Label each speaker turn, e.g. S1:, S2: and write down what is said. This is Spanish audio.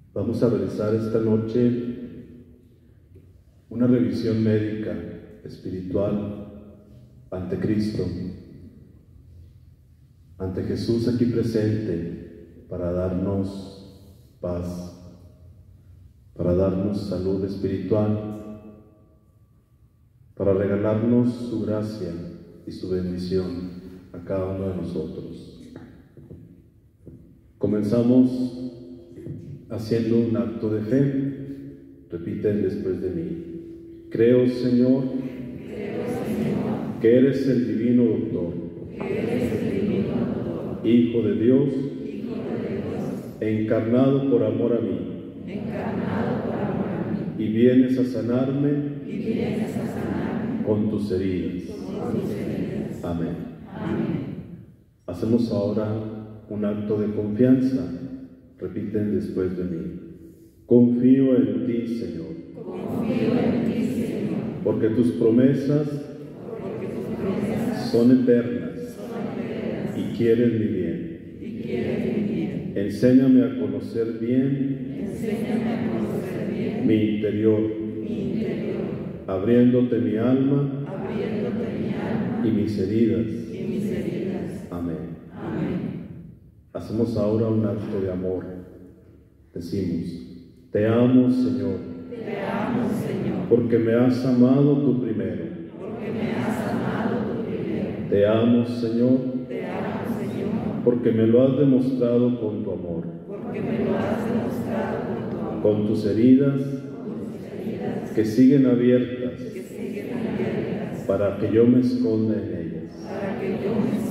S1: Vamos a realizar esta noche una revisión médica, espiritual, ante Cristo, ante Jesús aquí presente, para darnos paz, para darnos salud espiritual, para regalarnos su gracia y su bendición a cada uno de nosotros. Comenzamos haciendo un acto de fe. Repiten después de mí. Creo, Señor, que eres el divino doctor, Hijo de Dios, encarnado por amor a mí, y vienes a sanarme con tus heridas. Amén. Hacemos ahora un acto de confianza. Repiten después de mí. Confío en ti, Señor. Porque tus promesas son eternas y quieren mi bien. Enséñame a conocer bien mi interior, abriéndote mi alma y mis heridas. Amén. Hacemos ahora un acto de amor. Decimos: te amo, Señor, porque me has amado tú primero. Te amo, Señor, porque me lo has demostrado con tu amor, con tus heridas que siguen abiertas para que yo me esconda en ellas.